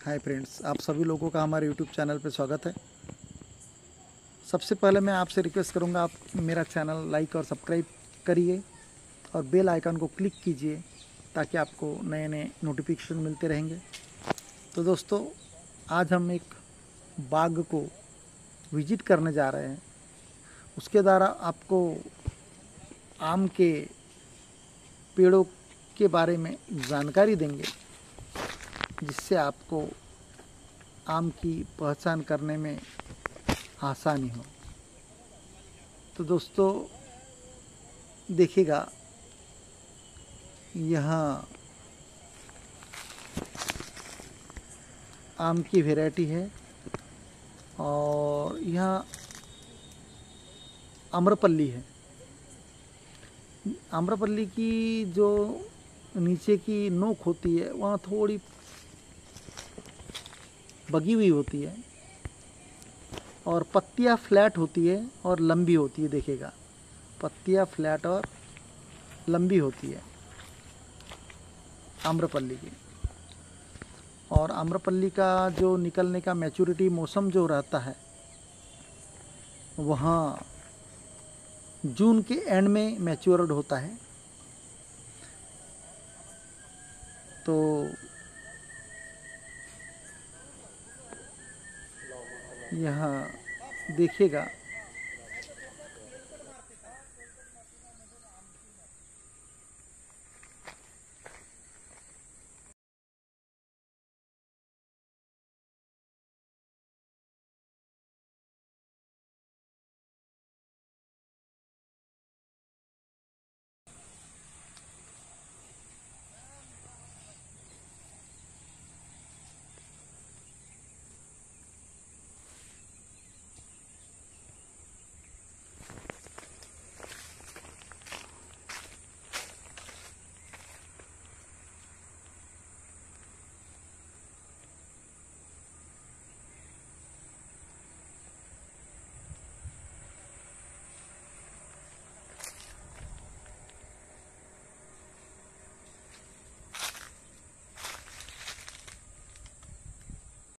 Hi friends, आप सभी लोगों का हमारे यूट्यूब चैनल पर स्वागत है। सबसे पहले मैं आपसे रिक्वेस्ट करूंगा, आप मेरा चैनल लाइक और सब्सक्राइब करिए और बेल आइकन को क्लिक कीजिए ताकि आपको नए नए नोटिफिकेशन मिलते रहेंगे। तो दोस्तों, आज हम एक बाग को विजिट करने जा रहे हैं। उसके द्वारा आपको आम के पेड़ों के बारे में जानकारी देंगे, जिससे आपको आम की पहचान करने में आसानी हो। तो दोस्तों देखिएगा, यहाँ आम की वैरायटी है और यहाँ आम्रपल्ली है। आम्रपल्ली की जो नीचे की नोक होती है वहाँ थोड़ी बगी हुई होती है और पत्तियाँ फ्लैट होती है और लंबी होती है। देखिएगा, पत्तियाँ फ्लैट और लंबी होती है आम्रपल्ली की। और आम्रपल्ली का जो निकलने का मैच्योरिटी मौसम जो रहता है, वहाँ जून के एंड में मैच्योर्ड होता है। तो यहाँ देखिएगा,